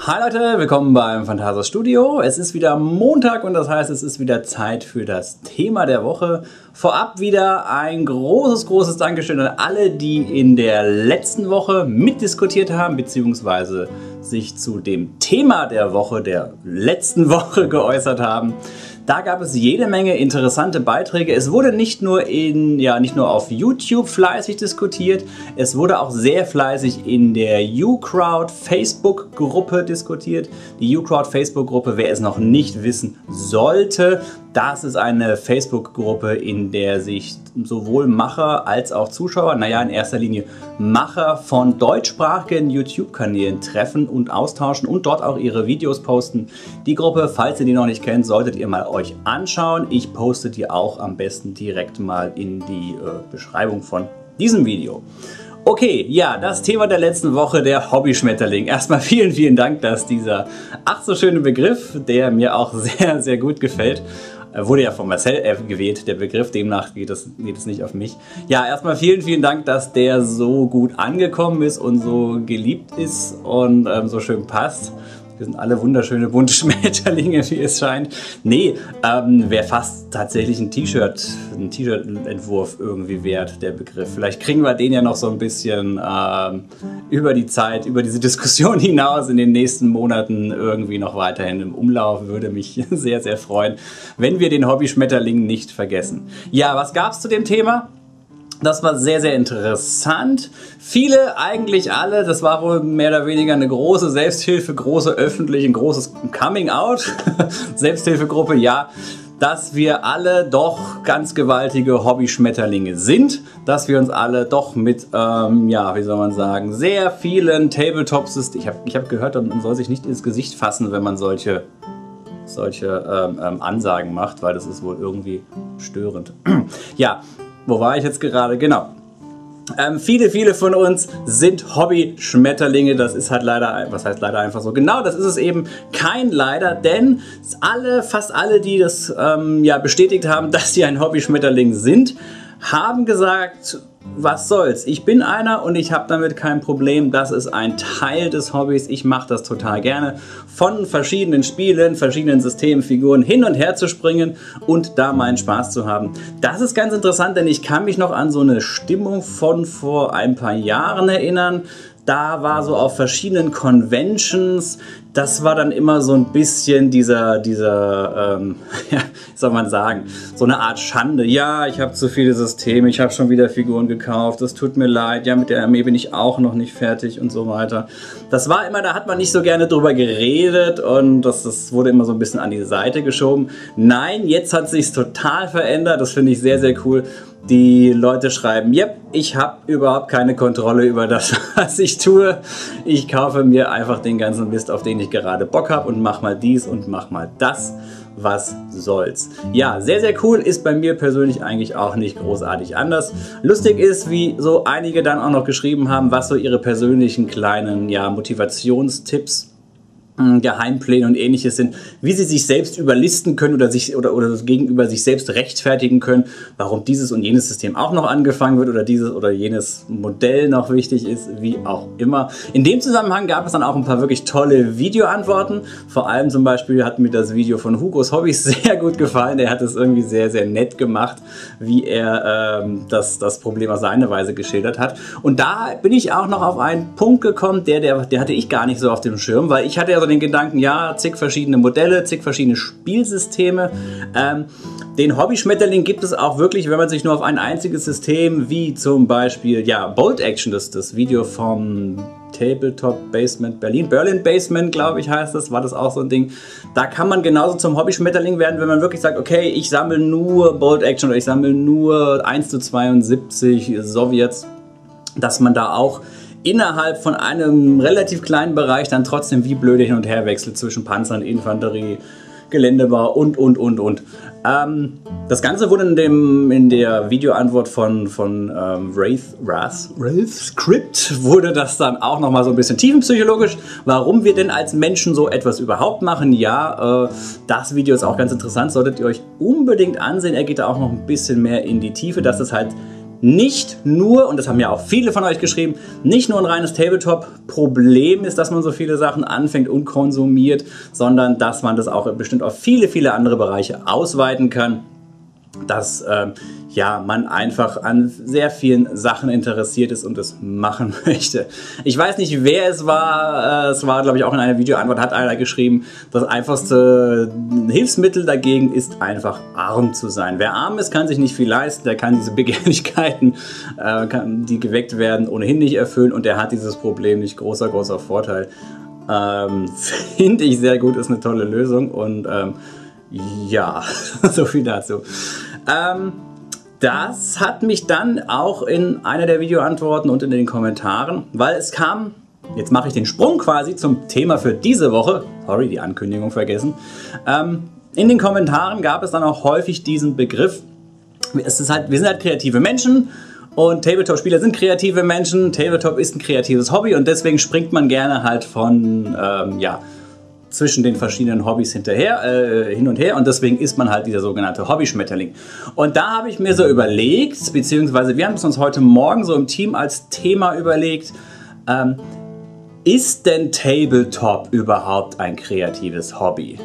Hi Leute, willkommen beim Phantasos Studio. Es ist wieder Montag und das heißt, es ist wieder Zeit für das Thema der Woche. Vorab wieder ein großes Dankeschön an alle, die in der letzten Woche mitdiskutiert haben, beziehungsweise sich zu dem Thema der Woche, der letzten Woche geäußert haben. Da gab es jede Menge interessante Beiträge. Es wurde nicht nur auf YouTube fleißig diskutiert, es wurde auch sehr fleißig in der uCrowd Facebook-Gruppe diskutiert. Die uCrowd Facebook-Gruppe, wer es noch nicht wissen sollte, das ist eine Facebook-Gruppe, in der sich sowohl Macher als auch Zuschauer, naja, in erster Linie Macher von deutschsprachigen YouTube-Kanälen treffen und austauschen und dort auch ihre Videos posten. Die Gruppe, falls ihr die noch nicht kennt, solltet ihr mal euch anschauen. Ich poste die auch am besten direkt mal in die Beschreibung von diesem Video. Okay, ja, das Thema der letzten Woche, der Hobbyschmetterling. Erstmal vielen Dank, dass dieser ach so schöne Begriff, der mir auch sehr gut gefällt, wurde ja von Marcel gewählt, der Begriff, demnach geht es nicht auf mich. Ja, erstmal vielen Dank, dass der so gut angekommen ist und so geliebt ist und so schön passt. Wir sind alle wunderschöne bunte Schmetterlinge, wie es scheint. Nee, wäre fast tatsächlich ein T-Shirt-Entwurf irgendwie wert, der Begriff. Vielleicht kriegen wir den ja noch so ein bisschen über die Zeit, über diese Diskussion hinaus in den nächsten Monaten irgendwie noch weiterhin im Umlauf. Würde mich sehr freuen, wenn wir den Hobby-Schmetterling nicht vergessen. Ja, was gab es zu dem Thema? Das war sehr interessant. Viele, eigentlich alle, das war wohl mehr oder weniger eine große Selbsthilfe, ein großes Coming-out, Selbsthilfegruppe, ja, dass wir alle doch ganz gewaltige Hobby-Schmetterlinge sind, dass wir uns alle doch mit, wie soll man sagen, sehr vielen Tabletop-Systemen, ich hab gehört, man soll sich nicht ins Gesicht fassen, wenn man solche Ansagen macht, weil das ist wohl irgendwie störend. Ja. Wo war ich jetzt gerade? Genau. Viele von uns sind Hobby-Schmetterlinge. Das ist halt leider, was heißt leider einfach so? Genau, das ist es eben kein leider, denn fast alle, die das bestätigt haben, dass sie ein Hobby-Schmetterling sind, haben gesagt, was soll's, ich bin einer und ich habe damit kein Problem, das ist ein Teil des Hobbys, ich mache das total gerne, von verschiedenen Spielen, verschiedenen Systemfiguren hin und her zu springen und da meinen Spaß zu haben. Das ist ganz interessant, denn ich kann mich noch an so eine Stimmung von vor ein paar Jahren erinnern. Da war so auf verschiedenen Conventions, das war dann immer so ein bisschen dieser wie soll man sagen, so eine Art Schande. Ja, ich habe zu viele Systeme, ich habe schon wieder Figuren gekauft, es tut mir leid, ja, mit der Armee bin ich auch noch nicht fertig und so weiter. Das war immer, da hat man nicht so gerne drüber geredet und das wurde immer so ein bisschen an die Seite geschoben. Nein, jetzt hat sich's total verändert, das finde ich sehr cool. Die Leute schreiben, yep, ich habe überhaupt keine Kontrolle über das, was ich tue. Ich kaufe mir einfach den ganzen Mist, auf den ich gerade Bock habe und mach mal dies und mach mal das. Was soll's. Ja, sehr cool, ist bei mir persönlich eigentlich auch nicht großartig anders. Lustig ist, wie so einige dann auch noch geschrieben haben, was so ihre persönlichen kleinen Motivationstipps, Geheimpläne und ähnliches sind, wie sie sich selbst überlisten können oder gegenüber sich selbst rechtfertigen können, warum dieses und jenes System auch noch angefangen wird oder dieses oder jenes Modell noch wichtig ist, wie auch immer. In dem Zusammenhang gab es dann auch ein paar wirklich tolle Videoantworten. Vor allem zum Beispiel hat mir das Video von Hugos Hobbys sehr gut gefallen. Der hat es irgendwie sehr nett gemacht, wie er das Problem auf seine Weise geschildert hat. Und da bin ich auch noch auf einen Punkt gekommen, der hatte ich gar nicht so auf dem Schirm, weil ich hatte ja so den Gedanken, ja, zig verschiedene Modelle, zig verschiedene Spielsysteme. Den Hobby-Schmetterling gibt es auch wirklich, wenn man sich nur auf ein einziges System, wie zum Beispiel, Bolt Action, das Video vom Tabletop Basement Berlin Basement, glaube ich, heißt das, war das auch so ein Ding. Da kann man genauso zum Hobby-Schmetterling werden, wenn man wirklich sagt, okay, ich sammle nur Bolt Action oder ich sammle nur 1:72 Sowjets, dass man da auch innerhalb von einem relativ kleinen Bereich dann trotzdem wie blöde hin und her wechselt zwischen Panzern, Infanterie, Geländebau und. Das Ganze wurde in der Videoantwort von Wraith Script wurde das dann auch nochmal so ein bisschen tiefenpsychologisch, warum wir denn als Menschen so etwas überhaupt machen. Ja, das Video ist auch ganz interessant, solltet ihr euch unbedingt ansehen. Er geht da auch noch ein bisschen mehr in die Tiefe, dass es halt nicht nur, und das haben ja auch viele von euch geschrieben, nicht nur ein reines Tabletop-Problem ist, dass man so viele Sachen anfängt und konsumiert, sondern dass man das auch bestimmt auf viele, viele andere Bereiche ausweiten kann. Dass ja, man einfach an sehr vielen Sachen interessiert ist und es machen möchte. Ich weiß nicht, wer es war. Es war, glaube ich, auch in einer Videoantwort, hat einer geschrieben, das einfachste Hilfsmittel dagegen ist einfach arm zu sein. Wer arm ist, kann sich nicht viel leisten, der kann diese Begehrlichkeiten, die geweckt werden, ohnehin nicht erfüllen und der hat dieses Problem nicht. Großer, großer Vorteil. Finde ich sehr gut, ist eine tolle Lösung und ja, so viel dazu. Das hat mich dann auch in einer der Videoantworten und in den Kommentaren, weil es kam, jetzt mache ich den Sprung quasi zum Thema für diese Woche, sorry, die Ankündigung vergessen, in den Kommentaren gab es dann auch häufig diesen Begriff, es ist halt, wir sind halt kreative Menschen und Tabletop-Spieler sind kreative Menschen, Tabletop ist ein kreatives Hobby und deswegen springt man gerne halt von, ja, zwischen den verschiedenen Hobbys hin und her und deswegen ist man halt dieser sogenannte Hobby-Schmetterling. Und da habe ich mir so überlegt, beziehungsweise wir haben es uns heute Morgen so im Team als Thema überlegt, ist denn Tabletop überhaupt ein kreatives Hobby?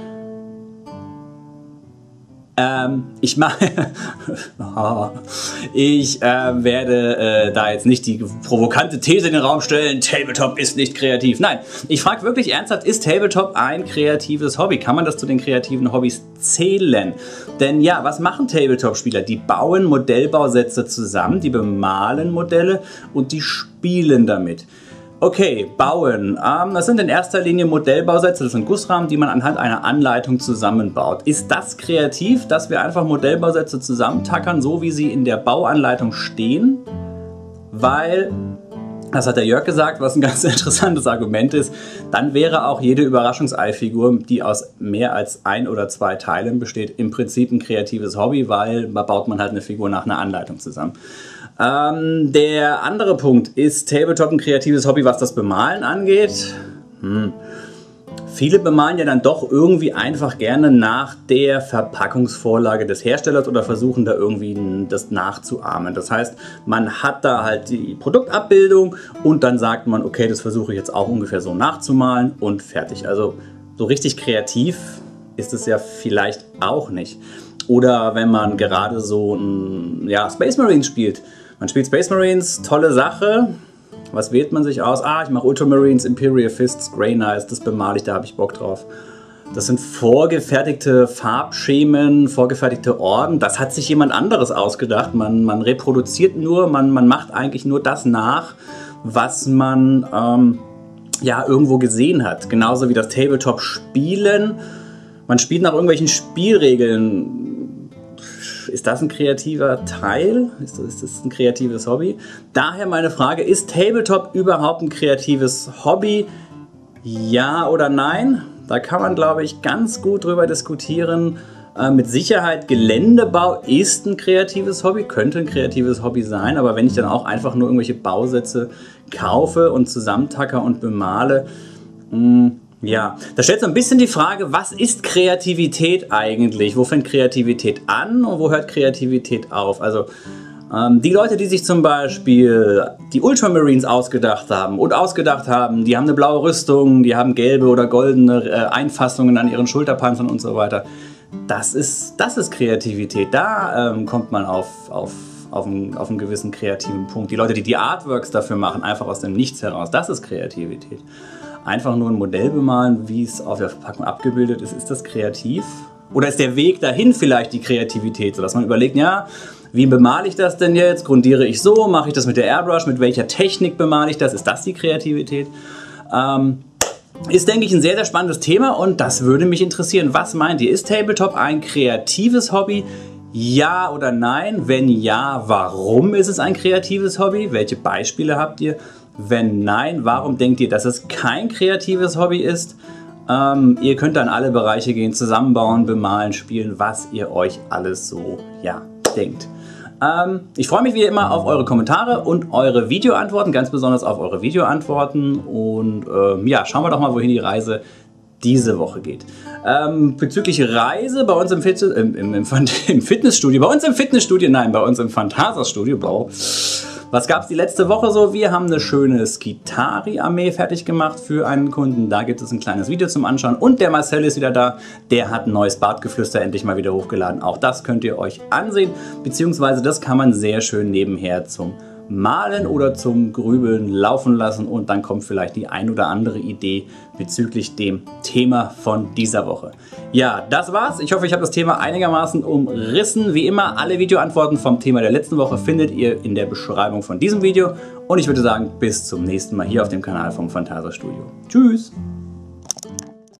Ich werde da jetzt nicht die provokante These in den Raum stellen, Tabletop ist nicht kreativ. Nein, ich frage wirklich ernsthaft, ist Tabletop ein kreatives Hobby? Kann man das zu den kreativen Hobbys zählen? Denn ja, was machen Tabletop-Spieler? Die bauen Modellbausätze zusammen, die bemalen Modelle und die spielen damit. Okay, bauen. Das sind in erster Linie Modellbausätze, das sind Gussrahmen, die man anhand einer Anleitung zusammenbaut. Ist das kreativ, dass wir einfach Modellbausätze zusammentackern, so wie sie in der Bauanleitung stehen? Weil, das hat der Jörg gesagt, was ein ganz interessantes Argument ist, dann wäre auch jede Überraschungseifigur, die aus mehr als 1 oder 2 Teilen besteht, im Prinzip ein kreatives Hobby, weil da baut man halt eine Figur nach einer Anleitung zusammen. Der andere Punkt, ist Tabletop ein kreatives Hobby, was das Bemalen angeht? Viele bemalen ja dann doch irgendwie einfach gerne nach der Verpackungsvorlage des Herstellers oder versuchen da irgendwie das nachzuahmen. Das heißt, man hat da halt die Produktabbildung und dann sagt man, okay, das versuche ich jetzt auch ungefähr so nachzumalen und fertig. Also so richtig kreativ ist es ja vielleicht auch nicht. Oder wenn man gerade so ein, ja, Space Marines spielt. Man spielt Space Marines, tolle Sache. Was wählt man sich aus? Ich mache Ultramarines, Imperial Fists, Grey Knights, das bemale ich, da habe ich Bock drauf. Das sind vorgefertigte Farbschemen, vorgefertigte Orden. Das hat sich jemand anderes ausgedacht. Man reproduziert nur, man macht eigentlich nur das nach, was man ja, irgendwo gesehen hat. Genauso wie das Tabletop-Spielen. Man spielt nach irgendwelchen Spielregeln. Ist das ein kreativer Teil? Ist das ein kreatives Hobby? Daher meine Frage, ist Tabletop überhaupt ein kreatives Hobby? Ja oder nein? Da kann man, glaube ich, ganz gut drüber diskutieren. Mit Sicherheit, Geländebau ist ein kreatives Hobby, könnte ein kreatives Hobby sein, aber wenn ich dann auch einfach nur irgendwelche Bausätze kaufe und zusammentacker und bemale, ja, da stellt so ein bisschen die Frage, was ist Kreativität eigentlich? Wo fängt Kreativität an und wo hört Kreativität auf? Also die Leute, die sich zum Beispiel die Ultramarines ausgedacht haben, die haben eine blaue Rüstung, die haben gelbe oder goldene Einfassungen an ihren Schulterpanzern und so weiter. Das ist Kreativität. Da kommt man auf einen gewissen kreativen Punkt. Die Leute, die die Artworks dafür machen, einfach aus dem Nichts heraus, das ist Kreativität. Einfach nur ein Modell bemalen, wie es auf der Verpackung abgebildet ist das kreativ? Oder ist der Weg dahin vielleicht die Kreativität, sodass man überlegt, ja, wie bemale ich das denn jetzt? Grundiere ich so? Mache ich das mit der Airbrush? Mit welcher Technik bemale ich das? Ist das die Kreativität? Ist, denke ich, ein sehr, sehr spannendes Thema und das würde mich interessieren. Was meint ihr? Ist Tabletop ein kreatives Hobby? Ja oder nein? Wenn ja, warum ist es ein kreatives Hobby? Welche Beispiele habt ihr? Wenn nein, warum denkt ihr, dass es kein kreatives Hobby ist? Ihr könnt dann alle Bereiche gehen, zusammenbauen, bemalen, spielen, was ihr euch alles so, ja, denkt. Ich freue mich wie immer auf eure Kommentare und eure Videoantworten, ganz besonders auf eure Videoantworten. Und ja, schauen wir doch mal, wohin die Reise diese Woche geht. Bezüglich Reise bei uns im Fitnessstudio, bei uns im Phantasiastudio, was gab es die letzte Woche so? Wir haben eine schöne Skitari-Armee fertig gemacht für einen Kunden. Da gibt es ein kleines Video zum Anschauen. Und der Marcel ist wieder da. Der hat ein neues Bartgeflüster endlich mal wieder hochgeladen. Auch das könnt ihr euch ansehen. Beziehungsweise das kann man sehr schön nebenher zum Malen oder zum Grübeln laufen lassen. Und dann kommt vielleicht die ein oder andere Idee bezüglich dem Thema von dieser Woche. Ja, das war's. Ich hoffe, ich habe das Thema einigermaßen umrissen. Wie immer, alle Videoantworten vom Thema der letzten Woche findet ihr in der Beschreibung von diesem Video. Und ich würde sagen, bis zum nächsten Mal hier auf dem Kanal vom Phantasiastudio. Tschüss!